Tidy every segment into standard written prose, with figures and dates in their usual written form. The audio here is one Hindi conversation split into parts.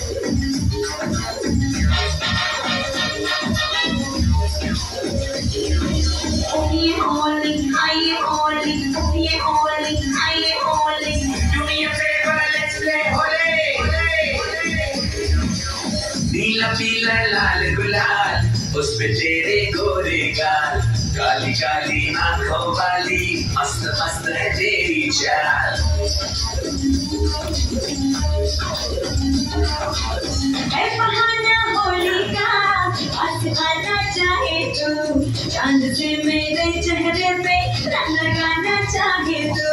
नीला पीला लाल गुलाल उस पे तेरे गोरे गाल, काली काली आंखों वाली मस्त मस्त है तेरी चाल। है बहाना होली का पास आना चाहे तू, चांद से मेरे चेहरे पे रंग लगाना चाहे तू।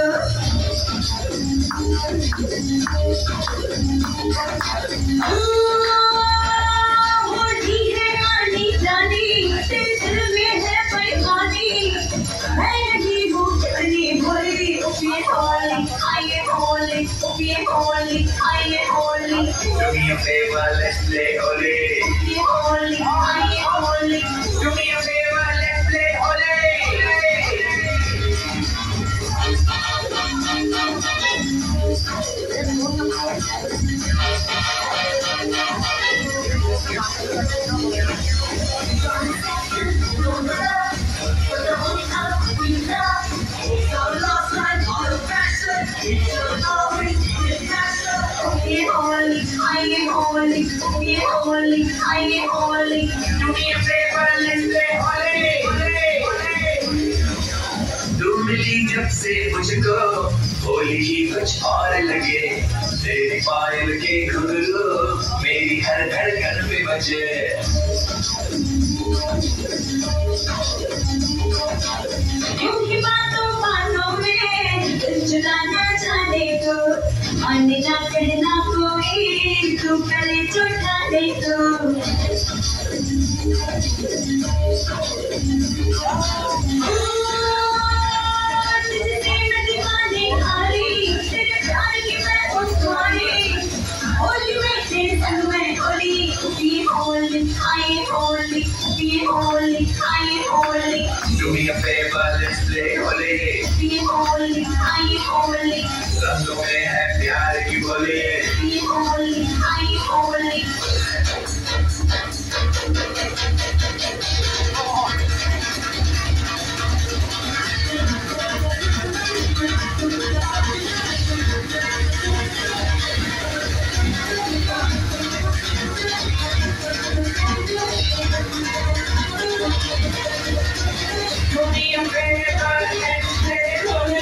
होली है आनी जानी, तेरे दिल में है बेईमानी, मैं नहीं हूँ कितनी भोली। ये होली आइए होली, ये होली आइए Holi. Do me a favor, let's play Holi. ये होली आइए Holi. Do me a favor, let's play Holi. ये होली आइए होली, ये होली आइए Holi. Do me a favor, let's play Holi. तू मिली जब से मुझको होली ही कुछ और लगे, तेरी पायल के घुंघरू मेरी हर धड़कन पे बजे। यूं ही बातों बातों में दिल चुराना चाहे तो, आने ना कहना कोई तू करे चुटा दे तो। तुझसे मैं दीवानी हारी, तेरे प्यार की मैं उस्तानी, होली में तेरे संग में होली। ये होली आइए होली, ये होली आइए Holi. Do me a favor, let's play Holi. ये होली आइए होली। रंगों में है प्यार की बोली। ये होली आइए Holi. Do me a favor, let's play Holi.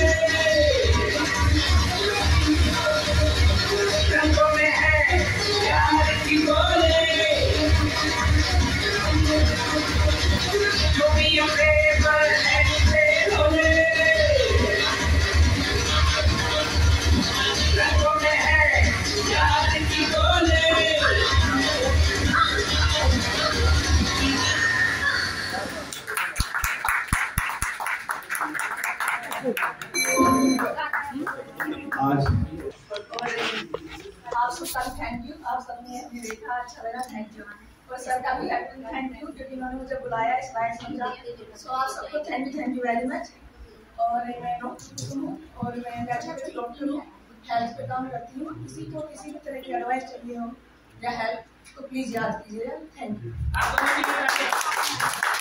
रंगों में है प्यार की बोली। Do me a favor, let's play Holi. रंगों में है प्यार की बोली। आज आप सबका भी थैंक यू, आप सबने हमें देखा, अच्छा लगा, थैंक यू। और सर का भी थैंक यू क्योंकि उन्होंने मुझे बुलाया, इस लायक समझा। सो आप सबको थैंक यू वेरी मच। और मैं डॉक्टर हूँ और मैं नेचुरोपैथ डॉक्टर हूँ, हेल्थ पे काम करती हूँ। किसी को किसी भी तरह की एडवाइस चाहिए हो या हेल्प तो प्लीज़ याद कीजिएगा। Thank you.